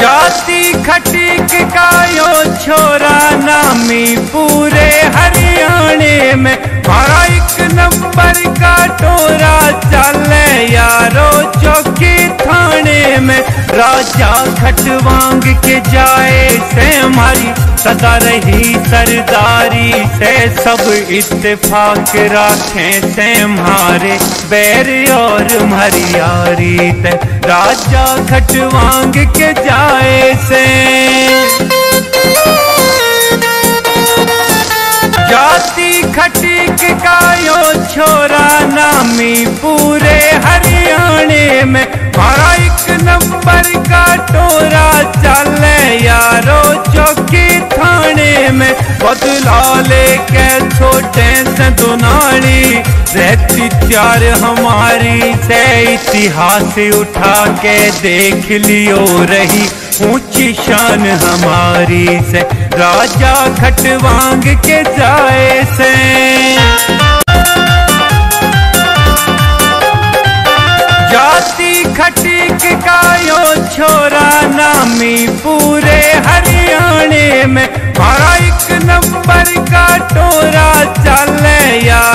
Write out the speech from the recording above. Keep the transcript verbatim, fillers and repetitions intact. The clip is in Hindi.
जाति खटीक कायो छोरा नामी पूरे हरियाणे में, मारा एक नंबर का टोरा चले यारो चौकी थाने में। राजा खटवांग के जाए से हमारी सदा रही सरदारी से, सब इत्तेफाक राखें से हमारे बैर और हरियारी ते। राजा खटवांग के जाए से जाति खटीक कायो छोरा नामी पूरे हरियाणे में, मारा एक नंबर का टोरा चले यारो चौकी थाने में। बदला लेके छोटे से दुनाली रहती चार हमारी से, इतिहास उठा के देख लियो रही ऊंची शान हमारी से। राजा खटवांग के जाए से जाति खटीक कायो छोरा नामी पूरे हरियाणे में, मारा एक नंबर का टोरा चले यार